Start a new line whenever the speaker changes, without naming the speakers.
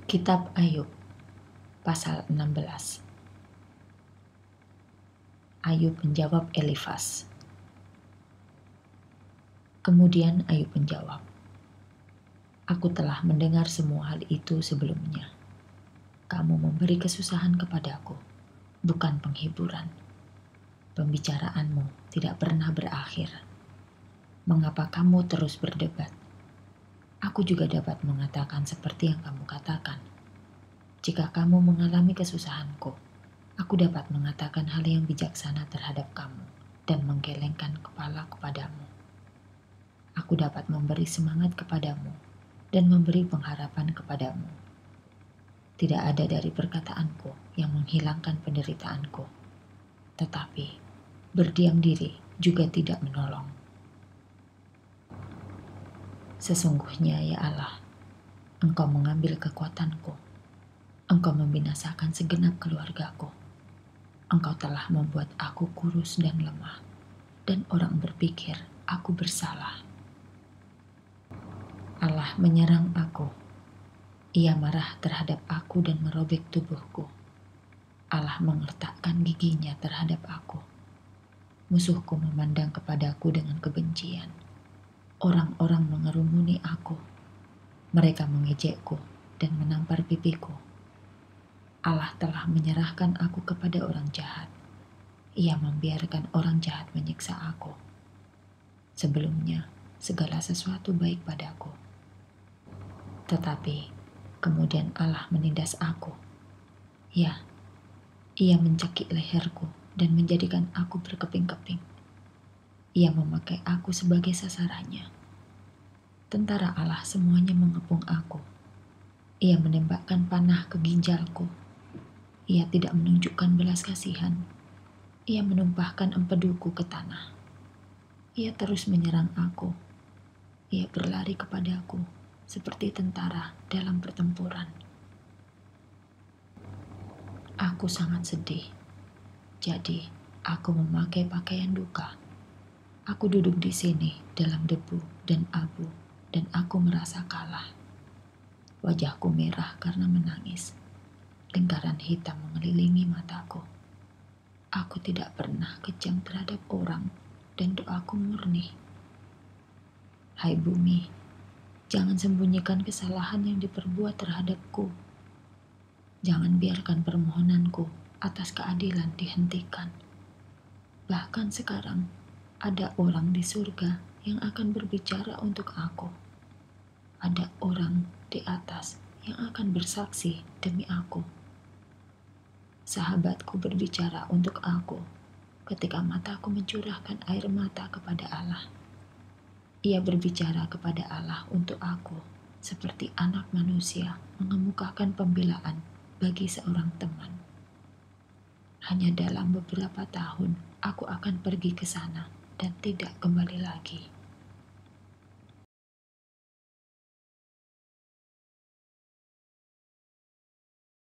Kitab Ayub, pasal 16. Ayub menjawab Elifas. Kemudian Ayub menjawab, "Aku telah mendengar semua hal itu sebelumnya. Kamu memberi kesusahan kepadaku, bukan penghiburan. Pembicaraanmu tidak pernah berakhir. Mengapa kamu terus berdebat? Aku juga dapat mengatakan seperti yang kamu katakan. Jika kamu mengalami kesusahanku, aku dapat mengatakan hal yang bijaksana terhadap kamu dan menggelengkan kepala kepadamu. Aku dapat memberi semangat kepadamu dan memberi pengharapan kepadamu. Tidak ada dari perkataanku yang menghilangkan penderitaanku, tetapi berdiam diri juga tidak menolong. Sesungguhnya ya Allah, Engkau mengambil kekuatanku. Engkau membinasakan segenap keluargaku. Engkau telah membuat aku kurus dan lemah, dan orang berpikir aku bersalah. Allah menyerang aku. Ia marah terhadap aku dan merobek tubuhku. Allah mengertakkan giginya terhadap aku. Musuhku memandang kepadaku dengan kebencian. Orang-orang mengerumuni aku. Mereka mengejekku dan menampar pipiku. Allah telah menyerahkan aku kepada orang jahat. Ia membiarkan orang jahat menyiksa aku. Sebelumnya, segala sesuatu baik padaku. Tetapi, kemudian Allah menindas aku. Ya, Ia mencekik leherku dan menjadikan aku berkeping-keping. Ia memakai aku sebagai sasarannya. Tentara Allah semuanya mengepung aku. Ia menembakkan panah ke ginjalku. Ia tidak menunjukkan belas kasihan. Ia menumpahkan empeduku ke tanah. Ia terus menyerang aku. Ia berlari kepadaku seperti tentara dalam pertempuran. Aku sangat sedih. Jadi, aku memakai pakaian duka. Aku duduk di sini dalam debu dan abu, dan aku merasa kalah. Wajahku merah karena menangis. Lingkaran hitam mengelilingi mataku. Aku tidak pernah kejam terhadap orang, dan doaku murni. Hai bumi, jangan sembunyikan kesalahan yang diperbuat terhadapku. Jangan biarkan permohonanku atas keadilan dihentikan. Bahkan sekarang, ada orang di surga yang akan berbicara untuk aku. Ada orang di atas yang akan bersaksi demi aku. Sahabatku berbicara untuk aku ketika mataku mencurahkan air mata kepada Allah. Ia berbicara kepada Allah untuk aku seperti anak manusia mengemukakan pembelaan bagi seorang teman. Hanya dalam beberapa tahun aku akan pergi ke sana dan tidak kembali lagi.